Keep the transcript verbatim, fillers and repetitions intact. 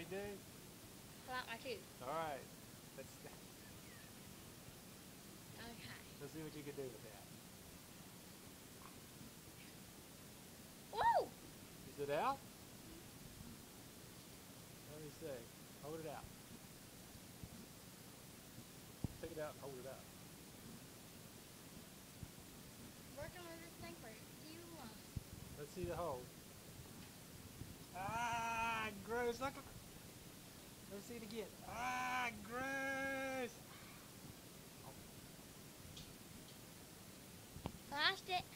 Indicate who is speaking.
Speaker 1: you do?
Speaker 2: Pull out my tooth.
Speaker 1: Alright. Let's,
Speaker 2: Okay.
Speaker 1: let's see what you can do with that.
Speaker 2: Woo!
Speaker 1: Is it out? Let me see. Hold it out. Take it out and hold it up.
Speaker 2: Working with this thing for too long.
Speaker 1: Let's see the hole. Ah, gross. Look. Let's see it again. Ah, gross.
Speaker 2: Lost it.